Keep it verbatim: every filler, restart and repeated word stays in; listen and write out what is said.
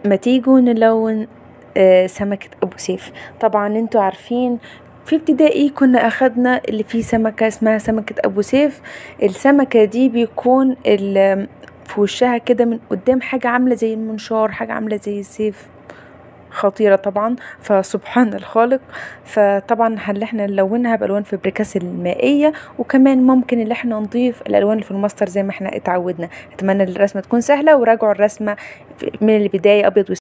ما تيجوا نلون آه سمكة ابو سيف. طبعا انتوا عارفين في ابتدائي كنا اخدنا اللي فيه سمكة اسمها سمكة ابو سيف. السمكة دي بيكون في وشها كده من قدام حاجة عاملة زي المنشار، حاجة عاملة زي السيف، خطيرة طبعا. فسبحان الخالق. فطبعا اللي احنا نلونها بالوان فابريكاس المائية، وكمان ممكن اللي احنا نضيف الالوان اللي في الماستر زي ما احنا اتعودنا. اتمنى الرسمة تكون سهلة، وراجعوا الرسمة من البداية ابيض